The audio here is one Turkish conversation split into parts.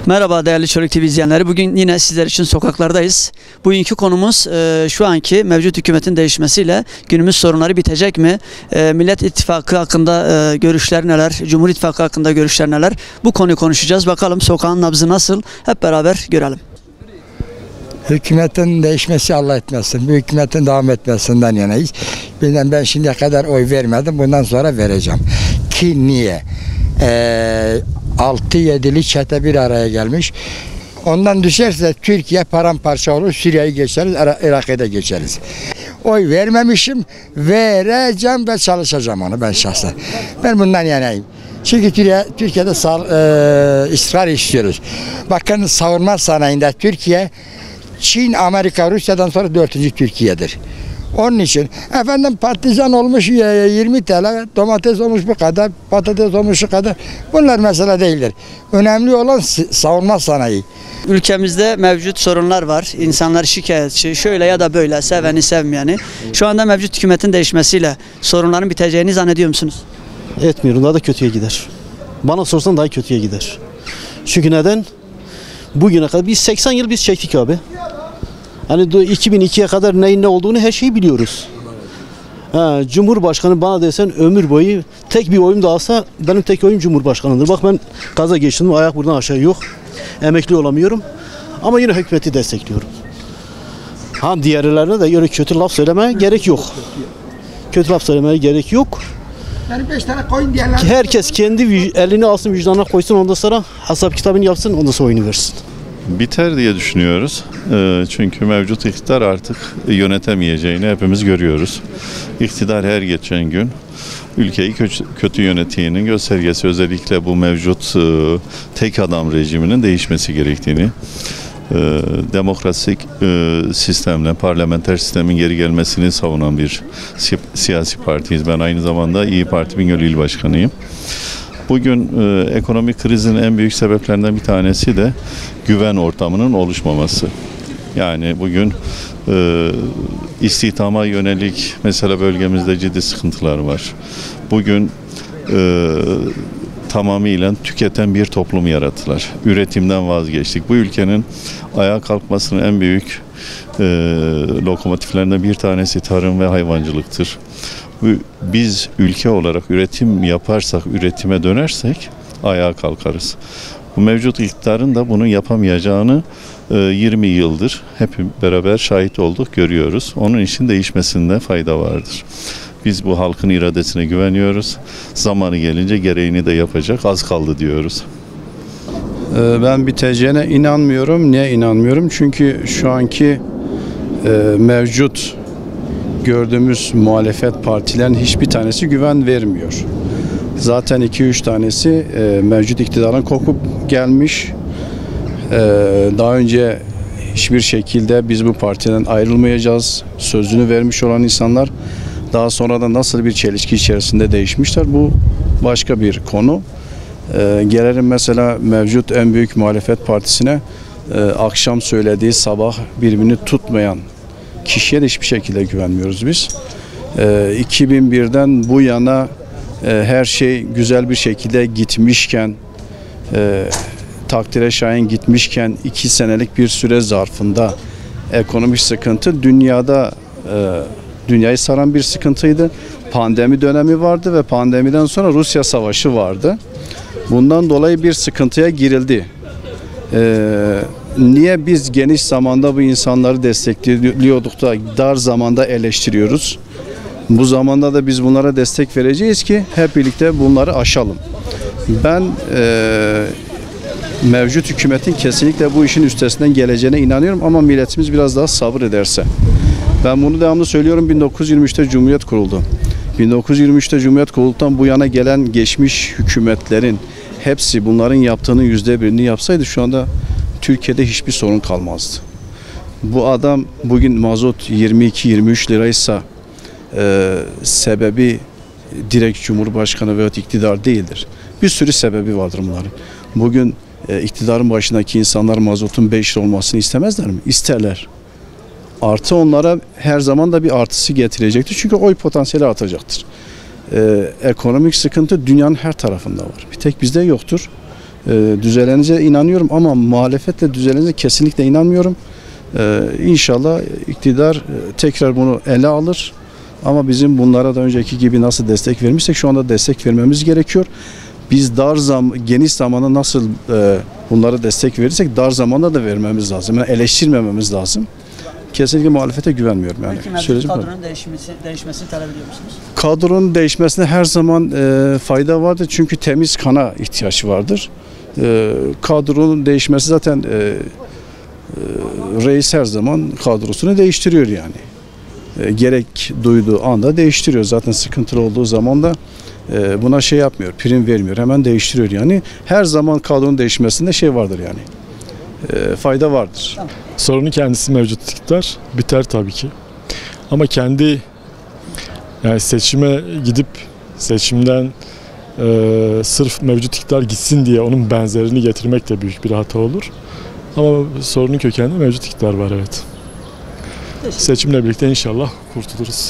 Merhaba değerli Çörük TV izleyenleri. Bugün yine sizler için sokaklardayız. Bugünkü konumuz şu anki mevcut hükümetin değişmesiyle günümüz sorunları bitecek mi? Millet İttifakı hakkında görüşler neler? Cumhur İttifakı hakkında görüşler neler? Bu konuyu konuşacağız. Bakalım sokağın nabzı nasıl? Hep beraber görelim. Hükümetin değişmesi Allah etmesin. Bu hükümetin devam etmesinden yanayız. Ben şimdiye kadar oy vermedim. Bundan sonra vereceğim. Ki niye? 6-7'li çete bir araya gelmiş. Ondan düşerse Türkiye paramparça olur. Suriye'yi geçeriz, Irak'ı da geçeriz. Oy vermemişim, vereceğim ve çalışacağım onu ben şahsen. Ben bundan yanayım. Çünkü Türkiye'de istikrar istiyoruz. Bakın savunma sanayinde Türkiye, Çin, Amerika, Rusya'dan sonra 4. Türkiye'dir. Onun için efendim patlıcan olmuş 20 TL, domates olmuş bu kadar, patates olmuş şu kadar. Bunlar mesele değildir. Önemli olan savunma sanayi. Ülkemizde mevcut sorunlar var. İnsanlar şikayetçi, şöyle ya da böyle, seveni sevmeyeni. Şu anda mevcut hükümetin değişmesiyle sorunların biteceğini zannediyor musunuz? Etmiyorum. Daha da kötüye gider. Bana sorsan daha kötüye gider. Çünkü neden? Bugüne kadar biz 80 yıl biz çektik abi. Hani 2002'ye kadar neyin ne olduğunu her şeyi biliyoruz. Cumhurbaşkanı bana desen ömür boyu tek bir oyum da alsa benim tek oyum Cumhurbaşkanı'dır. Bak ben kaza geçtim, ayak buradan aşağı yok. Emekli olamıyorum. Ama yine hükümeti destekliyorum. Diğerlerine de öyle kötü laf söylemeye gerek yok. Kötü laf söylemeye gerek yok. Yani 5 tane koyun diyenler. Herkes kendi elini alsın, vicdanına koysun, ondan sonra hesap kitabını yapsın, ondan sonra oyunu versin. Biter diye düşünüyoruz. Çünkü mevcut iktidar artık yönetemeyeceğini hepimiz görüyoruz. İktidar her geçen gün ülkeyi kötü yönettiğinin göstergesi, özellikle bu mevcut tek adam rejiminin değişmesi gerektiğini, demokratik sistemle, parlamenter sistemin geri gelmesini savunan bir siyasi partiyiz. Ben aynı zamanda İYİ Parti Bingöl İl Başkanıyım. Bugün ekonomik krizin en büyük sebeplerinden bir tanesi de güven ortamının oluşmaması. Yani bugün istihdama yönelik mesela bölgemizde ciddi sıkıntılar var. Bugün tamamıyla tüketen bir toplum yarattılar. Üretimden vazgeçtik. Bu ülkenin ayağa kalkmasının en büyük lokomotiflerinden bir tanesi tarım ve hayvancılıktır. Biz ülke olarak üretim yaparsak, üretime dönersek ayağa kalkarız. Bu mevcut iktidarın da bunu yapamayacağını 20 yıldır hep beraber şahit olduk, görüyoruz. Onun için değişmesinde fayda vardır. Biz bu halkın iradesine güveniyoruz. Zamanı gelince gereğini de yapacak, az kaldı diyoruz. Ben biteceğine inanmıyorum. Niye inanmıyorum? Çünkü şu anki mevcut gördüğümüz muhalefet partilerin hiçbir tanesi güven vermiyor. Zaten 2-3 tanesi mevcut iktidarın kokup gelmiş. Daha önce hiçbir şekilde biz bu partiden ayrılmayacağız sözünü vermiş olan insanlar daha sonra da nasıl bir çelişki içerisinde değişmişler, bu başka bir konu. Gelelim mesela mevcut en büyük muhalefet partisine, akşam söylediği sabah birbirini tutmayan kişiye de hiçbir şekilde güvenmiyoruz biz. 2001'den bu yana her şey güzel bir şekilde gitmişken, takdire şayan gitmişken 2 senelik bir süre zarfında ekonomik sıkıntı dünyayı saran bir sıkıntıydı. Pandemi dönemi vardı ve pandemiden sonra Rusya savaşı vardı. Bundan dolayı bir sıkıntıya girildi. Niye biz geniş zamanda bu insanları destekliyorduk da dar zamanda eleştiriyoruz? Bu zamanda da biz bunlara destek vereceğiz ki hep birlikte bunları aşalım. Ben mevcut hükümetin kesinlikle bu işin üstesinden geleceğine inanıyorum ama milletimiz biraz daha sabır ederse. Ben bunu devamlı söylüyorum, 1923'te Cumhuriyet kuruldu. 1923'te Cumhuriyet kurulduktan bu yana gelen geçmiş hükümetlerin hepsi bunların yaptığının %1'ini yapsaydı şu anda Türkiye'de hiçbir sorun kalmazdı. Bu adam bugün mazot 22-23 liraysa sebebi direkt Cumhurbaşkanı veya iktidar değildir. Bir sürü sebebi vardır bunların. Bugün iktidarın başındaki insanlar mazotun 5 lira olmasını istemezler mi? İsterler. Artı onlara her zaman da bir artısı getirecektir. Çünkü oy potansiyeli artacaktır. Ekonomik sıkıntı dünyanın her tarafında var. Bir tek bizde yoktur. düzeleceğine inanıyorum ama muhalefetle düzeleceğine kesinlikle inanmıyorum. İnşallah iktidar tekrar bunu ele alır. Ama bizim bunlara da önceki gibi nasıl destek vermişsek şu anda destek vermemiz gerekiyor. Biz geniş zamanda nasıl bunlara destek verirsek dar zamanda da vermemiz lazım. Yani eleştirmememiz lazım. Kesinlikle muhalefete güvenmiyorum. Yani. Peki kadronun değişmesini talep ediyor musunuz? Kadronun değişmesine her zaman fayda vardır. Çünkü temiz kana ihtiyaç vardır. Kadronun değişmesi zaten reis her zaman kadrosunu değiştiriyor yani. Gerek duyduğu anda değiştiriyor. Zaten sıkıntılı olduğu zaman da buna şey yapmıyor, prim vermiyor. Hemen değiştiriyor yani. Her zaman kadronun değişmesinde şey vardır yani. Fayda vardır. Tamam. Sorunun kendisi mevcut iktidar. Biter tabii ki. Ama kendi yani seçime gidip seçimden sırf mevcut iktidar gitsin diye onun benzerini getirmek de büyük bir hata olur. Ama sorunun kökeninde mevcut iktidar var, evet. Seçimle birlikte inşallah kurtuluruz.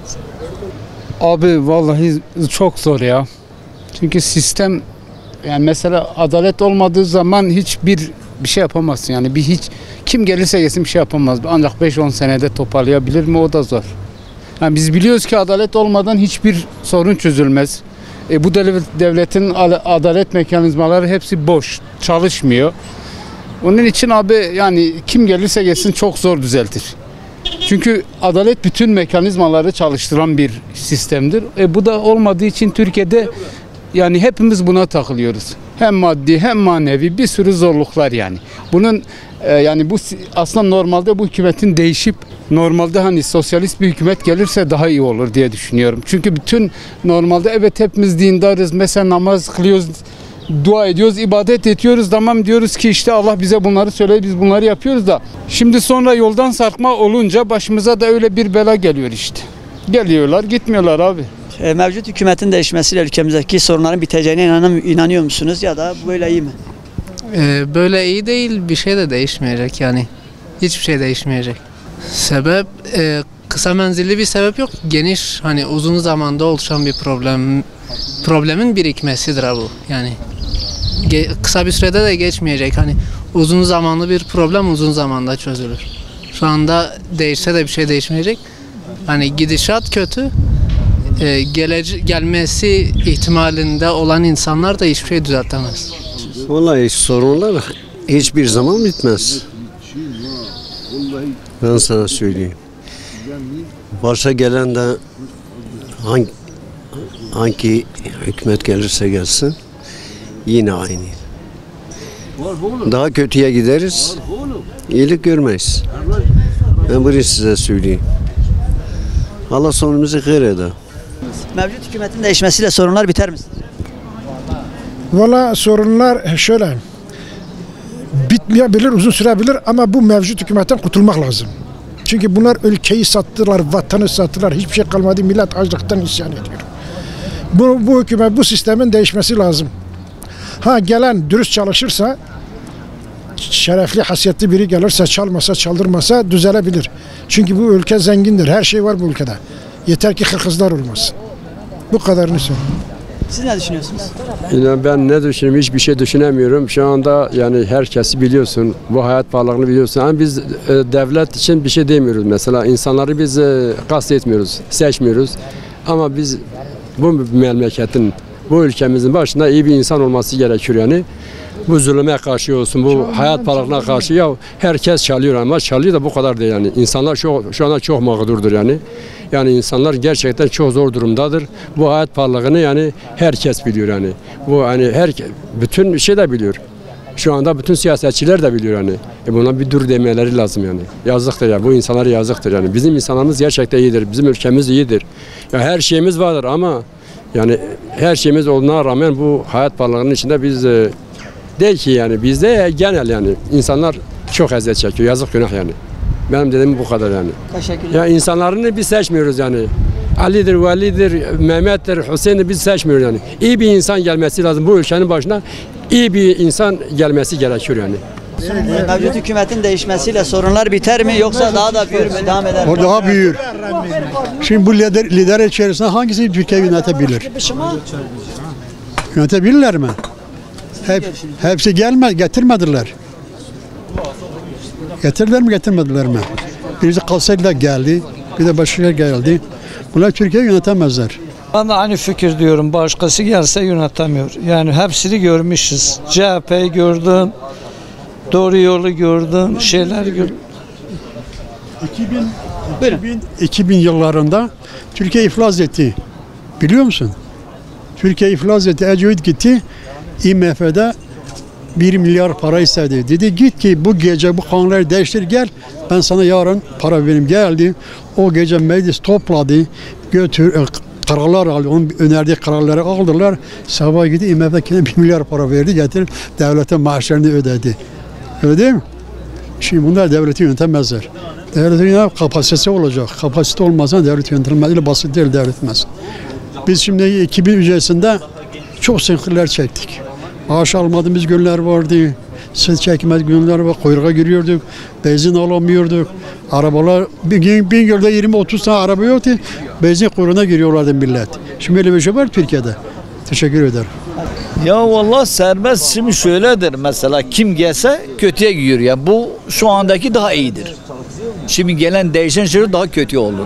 Abi vallahi çok zor ya. Çünkü sistem, yani mesela adalet olmadığı zaman hiçbir şey yapamazsın yani. Kim gelirse gelsin bir şey yapamaz. Ancak 5-10 senede toparlayabilir mi, o da zor. Yani biz biliyoruz ki adalet olmadan hiçbir sorun çözülmez. Bu devletin adalet mekanizmaları hepsi boş, çalışmıyor. Onun için abi yani kim gelirse gelsin çok zor düzeltir. Çünkü adalet bütün mekanizmaları çalıştıran bir sistemdir. Bu da olmadığı için Türkiye'de yani hepimiz buna takılıyoruz. Hem maddi hem manevi bir sürü zorluklar yani. Bunun yani bu aslında normalde bu hükümetin değişip normalde hani sosyalist bir hükümet gelirse daha iyi olur diye düşünüyorum. Çünkü bütün normalde evet hepimiz dindarız. Mesela namaz kılıyoruz, dua ediyoruz, ibadet ediyoruz. Tamam diyoruz ki işte Allah bize bunları söyledi, biz bunları yapıyoruz da. Şimdi sonra yoldan sarkma olunca başımıza da öyle bir bela geliyor işte. Geliyorlar, gitmiyorlar abi. Mevcut hükümetin değişmesiyle ülkemizdeki sorunların biteceğine inanıyor musunuz ya da böyle iyi mi? Böyle iyi değil, bir şey de değişmeyecek yani. Hiçbir şey değişmeyecek. Sebep kısa menzilli bir sebep yok. Geniş hani uzun zamanda oluşan bir problemin birikmesidir bu. Yani kısa bir sürede de geçmeyecek. Hani uzun zamanlı bir problem uzun zamanda çözülür. Şu anda değişse de bir şey değişmeyecek. Hani gidişat kötü. Gelmesi ihtimalinde olan insanlar da hiçbir şey düzeltemez. Vallahi sorunlar hiçbir zaman bitmez. Ben sana söyleyeyim. Başa gelen de hangi hükümet gelirse gelsin yine aynı. Daha kötüye gideriz, iyilik görmeyiz. Ben bunu size söyleyeyim. Allah sonumuzu hayır eder. Mevcut hükümetin değişmesiyle sorunlar biter mi? Valla sorunlar şöyle, bitmeyebilir, uzun sürebilir ama bu mevcut hükümetten kurtulmak lazım. Çünkü bunlar ülkeyi sattılar, vatanı sattılar, hiçbir şey kalmadı, millet açlıktan isyan ediyor. Bu hükümet, bu sistemin değişmesi lazım. Gelen dürüst çalışırsa, şerefli, hasiyetli biri gelirse, çalmasa, çaldırmasa düzelebilir. Çünkü bu ülke zengindir, her şey var bu ülkede. Yeter ki hırkızlar olmasın. Bu kadarını söyleyeyim. Siz ne düşünüyorsunuz? Yine ben ne düşünüyorum, hiçbir şey düşünemiyorum. Şu anda yani herkesi biliyorsun, bu hayat pahalılığını biliyorsun. Yani biz devlet için bir şey demiyoruz mesela. İnsanları biz kastetmiyoruz, seçmiyoruz. Ama biz bu memleketin, bu ülkemizin başında iyi bir insan olması gerekiyor yani. Bu zulüme karşı olsun, bu hayat pahalılığına karşı ya herkes çalıyor ama çalıyor da bu kadar değil yani. İnsanlar şu anda çok mağdurdur yani. Yani insanlar gerçekten çok zor durumdadır. Bu hayat pahalılığını yani herkes biliyor yani. Bu hani bütün şey de biliyor. Şu anda bütün siyasetçiler de biliyor yani. Buna bir dur demeleri lazım yani. Yazıktır ya, bu insanlara yazıktır yani. Bizim insanlarımız gerçekten iyidir, bizim ülkemiz iyidir. Ya her şeyimiz vardır ama yani her şeyimiz olduğuna rağmen bu hayat pahalılığının içinde biz değil ki yani bizde genel yani insanlar çok eziyet çekiyor, yazık günah yani. Benim dediğim bu kadar yani. Teşekkürler. Ya insanlarını biz seçmiyoruz yani. Ali'dir, Veli'dir, Mehmet'tir, Hüseyin'dir biz seçmiyoruz yani. İyi bir insan gelmesi lazım bu ülkenin başına. İyi bir insan gelmesi gerekiyor yani. Mevcut hükümetin değişmesiyle sorunlar biter mi yoksa daha da büyür mü, devam eder mi? O daha büyür. Şimdi bu lider içerisinde hangisi Türkiye yönetebilir? Yönetebilirler mi? Hepsi getirmediler. Getirdiler mi getirmediler mi? Birisi kalsaydı geldi, bir de başka geldi. Bunlar Türkiye'yi yönetemezler. Ben de aynı fikir diyorum. Başkası gelse yönetemiyor. Yani hepsini görmüşüz. CHP'yi gördüm. Doğru yolu gördüm. Şeyler gördüm. 2000 yıllarında Türkiye iflas etti. Biliyor musun? Türkiye iflas etti. Ecevit gitti. IMF'de 1 milyar para istedi. Dedi git ki bu gece bu kanunları değiştir gel. Ben sana yarın para vereyim. Geldi. O gece meclis topladı. Götür kararlar aldı. Onun önerdiği kararları aldılar. Sabah gitti IMF'de 1 milyar para verdi. Getirip devlete maaşlarını ödedi. Öyle değil mi? Şimdi bunlar devleti yönetemezler. Devletin kapasitesi olacak. Kapasite olmazsa devlet yönetilmez. Öyle basit değil devletmez. Biz şimdi 2000 ücretinde çok sıkıntılar çektik. Maaş almadığımız günler vardı. Sırt çekmez günler var. Kuyruğa giriyorduk. Benzin alamıyorduk. Arabalar bir yılda 20-30 tane araba yoktu. Benzin kuyruğuna giriyorlardı millet. Şimdi öyle bir şey var Türkiye'de. Teşekkür ederim. Ya vallahi serbest şimdi şöyledir mesela kim gelse kötüye gidiyor ya bu şu andaki daha iyidir. Şimdi gelen değişen şey daha kötü olur.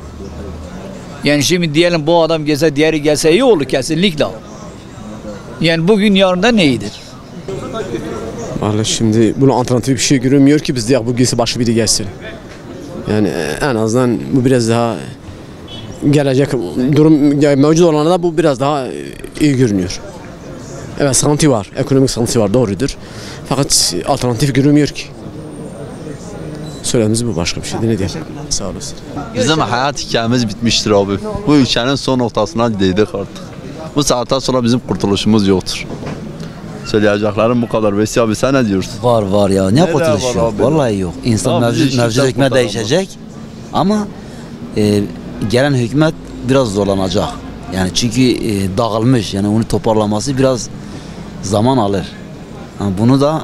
Yani şimdi diyelim bu adam gelse diğeri gelse iyi olur kesinlikle. Yani bugün yarından iyidir. Vallahi şimdi bunun alternatif bir şey görünmüyor ki biz de bu gelse başka biri gelsin. Yani en azından bu biraz daha gelecek durum yani mevcut olanlarda bu biraz daha iyi görünüyor. Evet sıkıntı var, ekonomik sıkıntı var doğrudur. Fakat alternatif görünmüyor ki. Söylediğimiz bu başka bir şey değil. Ne diyelim? Sağ olasın. Bizim hayat hikayemiz bitmiştir abi. Bu ülkenin son noktasına değdik artık. Bu saatten sonra bizim kurtuluşumuz yoktur. Söyleyeceklerim bu kadar. Vesi abi sen ne diyorsun? Var ya. Ne kurtuluş yok? Vallahi yok. İnsan mevcut hükümet değişecek. Ama gelen hükümet biraz zorlanacak. Yani çünkü dağılmış. Yani onu toparlaması biraz zaman alır. Yani bunu da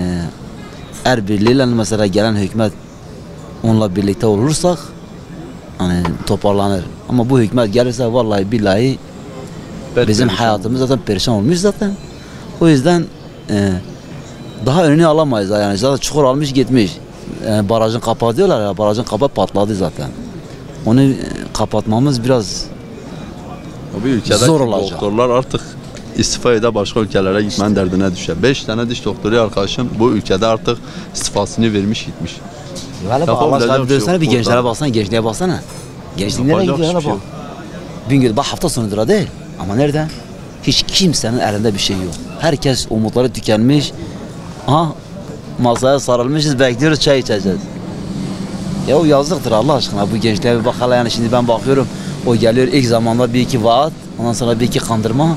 eğer birliğiyle mesela gelen hükümet onunla birlikte olursak hani toparlanır. Ama bu hükümet gelirse vallahi billahi bizim hayatımız zaten perişan olmuş zaten. O yüzden daha önünü alamayız yani zaten çukur almış gitmiş. Barajın kapağı diyorlar ya, barajın kapağı patladı zaten. Onu kapatmamız biraz zor olacak. Doktorlar artık istifa ede başka ülkelere gitmenin derdine düşer. 5 tane diş doktoru arkadaşım bu ülkede artık istifasını vermiş gitmiş. Valla Allah aşkına bir gençlere baksana, gençliğe baksana. Gençlik nereye gidiyor hala bak. Bugün bak hafta sonudur değil. Ama nerede? Hiç kimsenin elinde bir şey yok. Herkes umutları tükenmiş. Aha masaya sarılmışız bekliyoruz çay içeceğiz. Ya o yazıktır Allah aşkına bu gençliğe bir bak hala yani şimdi ben bakıyorum. O geliyor ilk zamanda bir iki vaat, ondan sonra bir iki kandırma.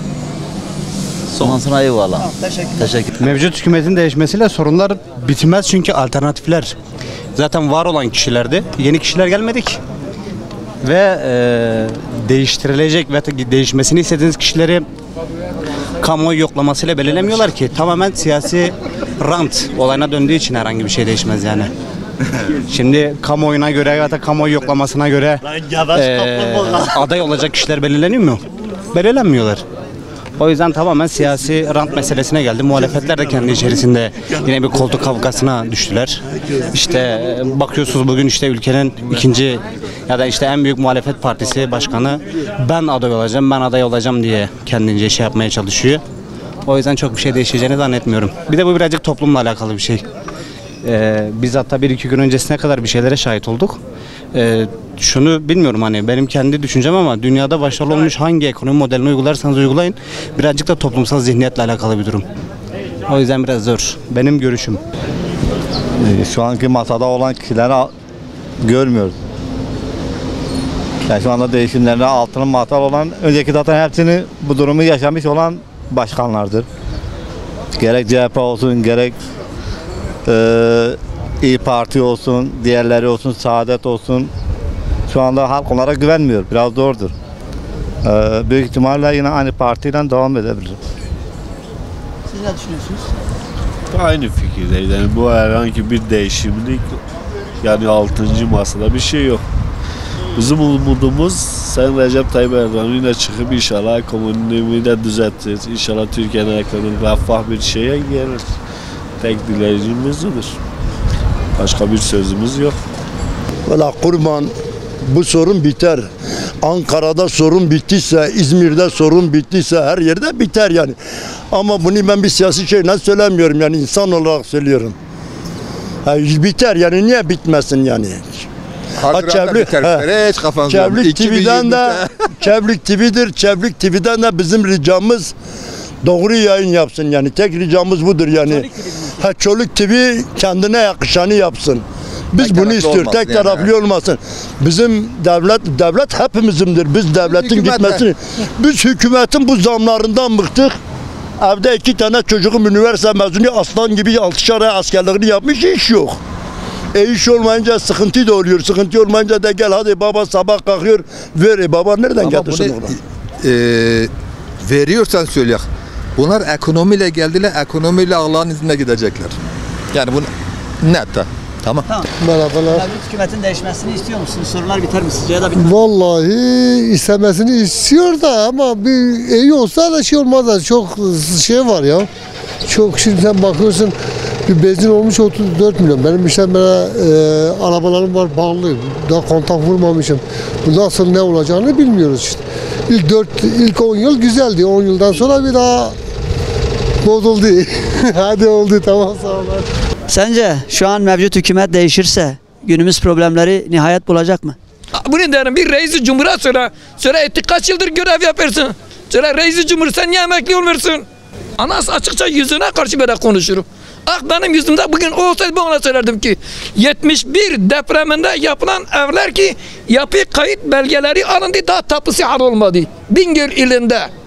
Ondan sonra eyvallah. Tamam, teşekkür. Mevcut hükümetin değişmesiyle sorunlar bitmez çünkü alternatifler zaten var olan kişilerdi. Yeni kişiler gelmedik. Ve değiştirilecek ve değişmesini istediğiniz kişileri kamuoyu yoklamasıyla belirlemiyorlar ki. Tamamen siyasi rant olayına döndüğü için herhangi bir şey değişmez yani. Şimdi kamuoyuna göre ya da kamuoyu yoklamasına göre aday olacak kişiler belirleniyor mu? Belirlenmiyorlar. O yüzden tamamen siyasi rant meselesine geldi. Muhalefetler de kendi içerisinde yine bir koltuk kavgasına düştüler. İşte bakıyorsunuz bugün işte ülkenin ikinci ya da işte en büyük muhalefet partisi başkanı ben aday olacağım diye kendince şey yapmaya çalışıyor. O yüzden çok bir şey değişeceğini zannetmiyorum. Bir de bu birazcık toplumla alakalı bir şey. Biz hatta 1-2 gün öncesine kadar bir şeylere şahit olduk. Şunu bilmiyorum hani benim kendi düşüncem ama dünyada başarılı olmuş hangi ekonomi modelini uygularsanız uygulayın birazcık da toplumsal zihniyetle alakalı bir durum. O yüzden biraz zor. Benim görüşüm. Şu anki masada olan kişileri görmüyoruz. Yani şu anda değişimlerine altının masal olan önceki zaten hepsini bu durumu yaşamış olan başkanlardır. Gerek CHP olsun gerek İYİ Parti olsun, diğerleri olsun, Saadet olsun. Şu anda halk onlara güvenmiyor. Biraz zordur. Büyük ihtimalle yine aynı partiyle devam edebilir. Siz ne düşünüyorsunuz? Aynı fikirdeyiz. Yani bu herhangi bir değişimlik yani 6. masada bir şey yok. Bizim umudumuz Sayın Recep Tayyip Erdoğan yine çıkıp inşallah ekonomiyi de düzeltir. İnşallah Türkiye'nin ekonomik refah bir şeye gelir. Tek dileğimiz odur. Başka bir sözümüz yok. Valla kurban bu sorun biter. Ankara'da sorun bittiyse, İzmir'de sorun bittiyse her yerde biter yani. Ama bunu ben bir siyasi şeyle söylemiyorum yani insan olarak söylüyorum. Biter yani niye bitmesin yani? Çevlik TV'den de Çevlik TV'dir. Çevlik TV'den de bizim ricamız doğru yayın yapsın yani. Tek ricamız budur yani. Çoluk TV kendine yakışanı yapsın. Biz bunu istiyoruz. Tek taraflı olmasın. Bizim devlet hepimizindir. Biz devletin gitmesini. Biz hükümetin bu zamlarından bıktık. Evde 2 tane çocuğum üniversite mezunu aslan gibi 6'şar ay askerliğini yapmış, iş yok. İş olmayınca sıkıntı da oluyor. Sıkıntı olmayınca da gel hadi baba sabah kalkıyor ver. Baba nereden getirsin oradan? Veriyorsan söyle. Bunlar ekonomiyle geldiler. Ekonomiyle Allah'ın izniyle gidecekler. Yani bu net. Tamam. Merhabalar. Mevcut hükümetin değişmesini istiyor musunuz? Sorunlar biter mi sizce ya da bitmez? Vallahi istemesini istiyor da ama bir iyi olsa da şey olmaz da çok şey var ya. Çok şimdi sen bakıyorsun bir benzin olmuş 34 milyon. Benim işte arabalarım var bağlı. Daha kontak vurmamışım. Bu nasıl ne olacağını bilmiyoruz işte. İlk 10 yıl güzeldi. 10 yıldan sonra bir daha bozuldu. Hadi oldu tamam sağ olun. Sence şu an mevcut hükümet değişirse günümüz problemleri nihayet bulacak mı? Bunu derim bir reis-i cumhur'a söyle. Söyle etti kaç yıldır görev yapıyorsun. Söyle reis-i cumhur sen niye emekli olmuyorsun? Anas açıkça yüzüne karşı böyle konuşurum. Benim yüzümde bugün o olsaydı ben ona söylerdim ki 71 depreminde yapılan evler ki yapı kayıt belgeleri alındı daha tapusu hal olmadı. Bingöl ilinde.